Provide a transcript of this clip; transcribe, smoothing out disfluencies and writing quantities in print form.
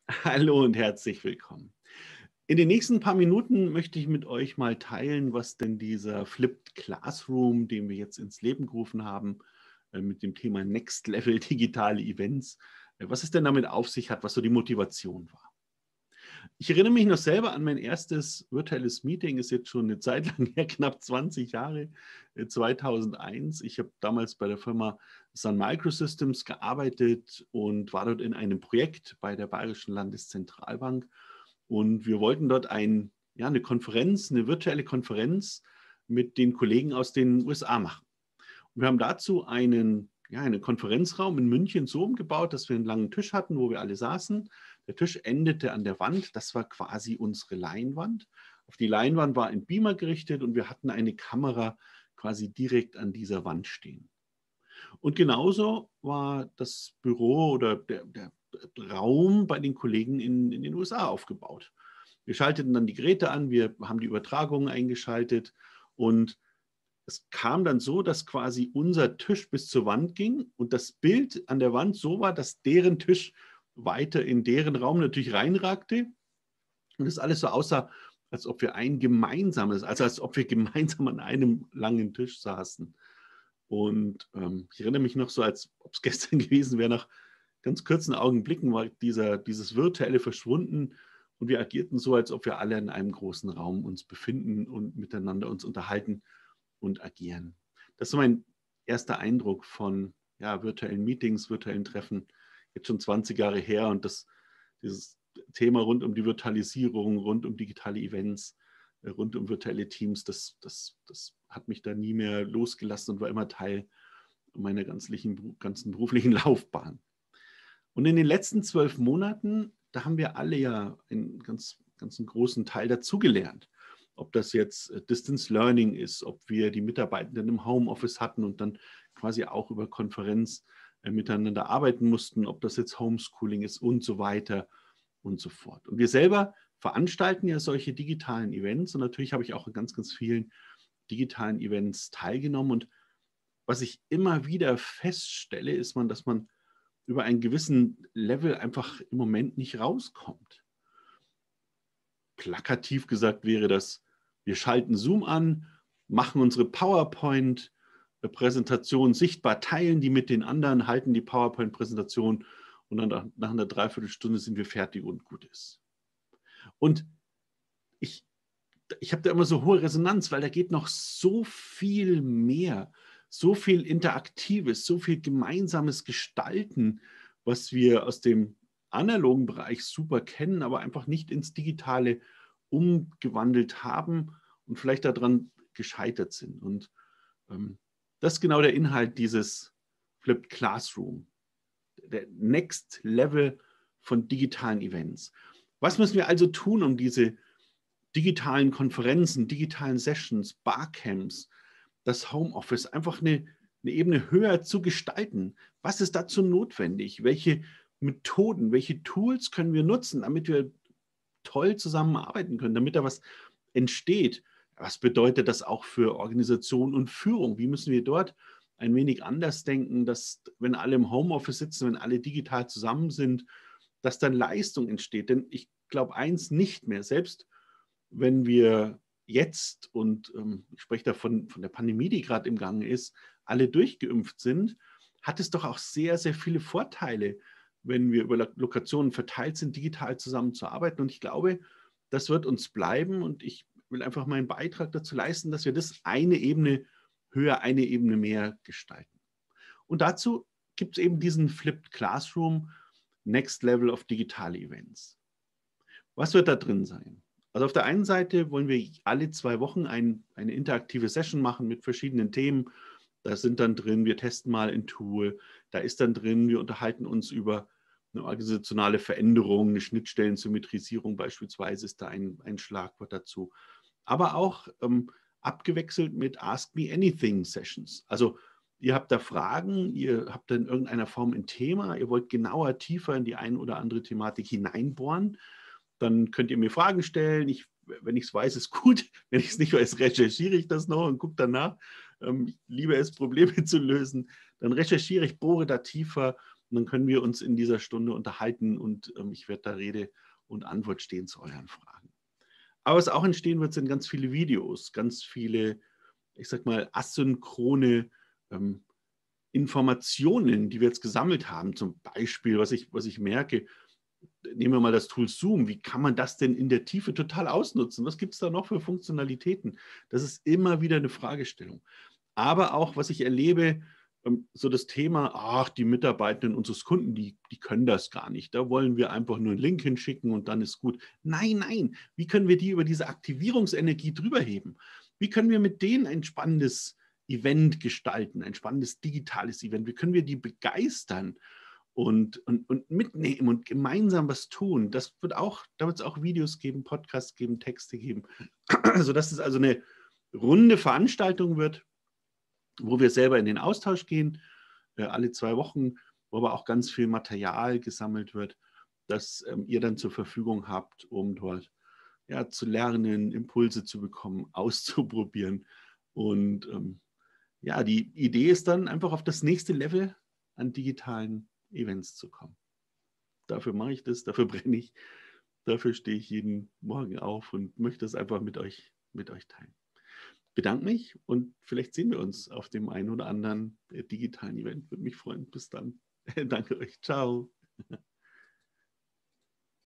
Hallo und herzlich willkommen. In den nächsten paar Minuten möchte ich mit euch mal teilen, was denn dieser Flipped Classroom, den wir jetzt ins Leben gerufen haben, mit dem Thema Next Level digitale Events, was es denn damit auf sich hat, was so die Motivation war. Ich erinnere mich noch selber an mein erstes virtuelles Meeting, ist jetzt schon eine Zeit lang her, knapp 20 Jahre, 2001. Ich habe damals bei der Firma Sun Microsystems gearbeitet und war dort in einem Projekt bei der Bayerischen Landeszentralbank. Und wir wollten dort eine Konferenz, eine virtuelle Konferenz mit den Kollegen aus den USA machen. Und wir haben dazu einen Konferenzraum in München so umgebaut, dass wir einen langen Tisch hatten, wo wir alle saßen. Der Tisch endete an der Wand. Das war quasi unsere Leinwand. Auf die Leinwand war ein Beamer gerichtet und wir hatten eine Kamera quasi direkt an dieser Wand stehen. Und genauso war das Büro oder der Raum bei den Kollegen in den USA aufgebaut. Wir schalteten dann die Geräte an, wir haben die Übertragungen eingeschaltet und es kam dann so, dass quasi unser Tisch bis zur Wand ging und das Bild an der Wand so war, dass deren Tisch weiter in deren Raum natürlich reinragte und es alles so aussah, als ob wir als ob wir gemeinsam an einem langen Tisch saßen. Und ich erinnere mich noch so, als ob es gestern gewesen wäre, nach ganz kurzen Augenblicken war dieses Virtuelle verschwunden und wir agierten so, als ob wir alle in einem großen Raum uns befinden und miteinander uns unterhalten und agieren. Das ist so mein erster Eindruck von virtuellen Meetings, virtuellen Treffen, jetzt schon 20 Jahre her und dieses Thema rund um die Virtualisierung, rund um digitale Events, rund um virtuelle Teams, das hat mich da nie mehr losgelassen und war immer Teil meiner ganzen beruflichen Laufbahn. Und in den letzten 12 Monaten, da haben wir alle ja einen ganzen großen Teil dazugelernt. Ob das jetzt Distance Learning ist, ob wir die Mitarbeitenden im Homeoffice hatten und dann quasi auch über Konferenz miteinander arbeiten mussten, ob das jetzt Homeschooling ist und so weiter und so fort. Und wir selber veranstalten ja solche digitalen Events und natürlich habe ich auch an ganz vielen digitalen Events teilgenommen. Und was ich immer wieder feststelle, ist dass man über einen gewissen Level einfach im Moment nicht rauskommt. Plakativ gesagt wäre das, wir schalten Zoom an, machen unsere PowerPoint-Präsentation sichtbar, teilen die mit den anderen, halten die PowerPoint-Präsentation und dann nach einer Dreiviertelstunde sind wir fertig und gut ist. Und ich habe da immer so hohe Resonanz, weil da geht noch so viel mehr, so viel Interaktives, so viel gemeinsames Gestalten, was wir aus dem analogen Bereich super kennen, aber einfach nicht ins Digitale umgewandelt haben und vielleicht daran gescheitert sind. Und das ist genau der Inhalt dieses Flipped Classroom, der Next Level von digitalen Events. Was müssen wir also tun, um diese digitalen Konferenzen, digitalen Sessions, Barcamps, das Homeoffice einfach eine Ebene höher zu gestalten? Was ist dazu notwendig? Welche Methoden, welche Tools können wir nutzen, damit wir toll zusammenarbeiten können, damit da was entsteht? Was bedeutet das auch für Organisation und Führung? Wie müssen wir dort ein wenig anders denken, dass wenn alle im Homeoffice sitzen, wenn alle digital zusammen sind, dass dann Leistung entsteht? Denn ich glaube eins nicht mehr, selbst wenn wir jetzt, und ich spreche da von der Pandemie, die gerade im Gange ist, alle durchgeimpft sind, hat es doch auch sehr viele Vorteile, wenn wir über Lokationen verteilt sind, digital zusammenzuarbeiten. Und ich glaube, das wird uns bleiben. Und ich will einfach meinen Beitrag dazu leisten, dass wir das eine Ebene höher, eine Ebene mehr gestalten. Und dazu gibt es eben diesen Flipped Classroom, Next Level of digitale Events. Was wird da drin sein? Also auf der einen Seite wollen wir alle 2 Wochen eine interaktive Session machen mit verschiedenen Themen. Da sind dann drin, wir testen mal ein Tool. Da ist dann drin, wir unterhalten uns über eine organisationale Veränderung, eine Schnittstellensymmetrisierung beispielsweise ist da ein Schlagwort dazu. Aber auch abgewechselt mit Ask Me Anything Sessions. Also ihr habt da Fragen, ihr habt da in irgendeiner Form ein Thema, ihr wollt genauer, tiefer in die eine oder andere Thematik hineinbohren. Dann könnt ihr mir Fragen stellen. Wenn ich es weiß, ist gut. Wenn ich es nicht weiß, recherchiere ich das noch und gucke danach. Ich liebe es, Probleme zu lösen. Dann recherchiere ich, bohre da tiefer Und dann können wir uns in dieser Stunde unterhalten und ich werde da Rede und Antwort stehen zu euren Fragen. Aber was auch entstehen wird, sind ganz viele Videos, ganz viele, ich sag mal, asynchrone Informationen, die wir jetzt gesammelt haben. Zum Beispiel, was ich merke, nehmen wir mal das Tool Zoom. Wie kann man das denn in der Tiefe total ausnutzen? Was gibt es da noch für Funktionalitäten? Das ist immer wieder eine Fragestellung. Aber auch, was ich erlebe, so das Thema, ach, die Mitarbeitenden unseres Kunden, die können das gar nicht. Da wollen wir einfach nur einen Link hinschicken und dann ist gut. Nein, nein. Wie können wir die über diese Aktivierungsenergie drüber heben? Wie können wir mit denen ein spannendes Event gestalten, ein spannendes digitales Event? Wie können wir die begeistern und mitnehmen und gemeinsam was tun? Da wird es auch Videos geben, Podcasts geben, Texte geben, sodass es also eine runde Veranstaltung wird, wo wir selber in den Austausch gehen, alle 2 Wochen, wo aber auch ganz viel Material gesammelt wird, das ihr dann zur Verfügung habt, um dort ja, zu lernen, Impulse zu bekommen, auszuprobieren. Und ja, die Idee ist dann einfach auf das nächste Level an digitalen Events zu kommen. Dafür mache ich das, dafür brenne ich, dafür stehe ich jeden Morgen auf und möchte das einfach mit euch teilen. Bedanke mich und vielleicht sehen wir uns auf dem einen oder anderen digitalen Event. Würde mich freuen. Bis dann. Danke euch. Ciao.